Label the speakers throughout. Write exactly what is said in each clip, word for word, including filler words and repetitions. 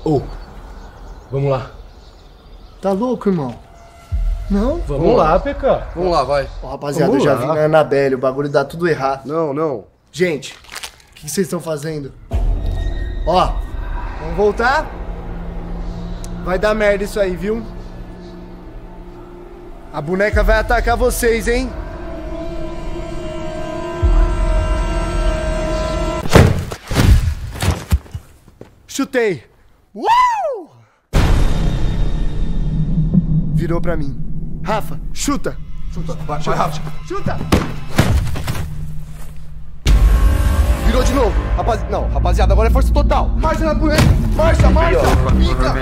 Speaker 1: Ô, oh, vamos lá.
Speaker 2: Tá louco, irmão? Não?
Speaker 1: Vamos, vamos lá, P K.
Speaker 2: Vamos lá, vai. Ó, rapaziada, vamos eu já lá. vi na Anabelle, o bagulho dá tudo errado.
Speaker 1: Não, não.
Speaker 2: Gente, o que vocês estão fazendo? Ó, vamos voltar? Vai dar merda isso aí, viu? A boneca vai atacar vocês, hein? Chutei. Uau! Virou pra mim. Rafa, chuta.
Speaker 1: Chuta, vai, vai, Rafa.
Speaker 2: Chuta.
Speaker 1: Virou de novo. Rapaz... Não, rapaziada, agora é força total. Marcha na boneca. Marcha, marcha. Pica.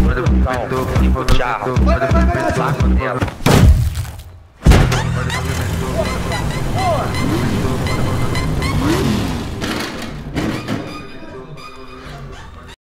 Speaker 1: Vai, vai, vai, vai.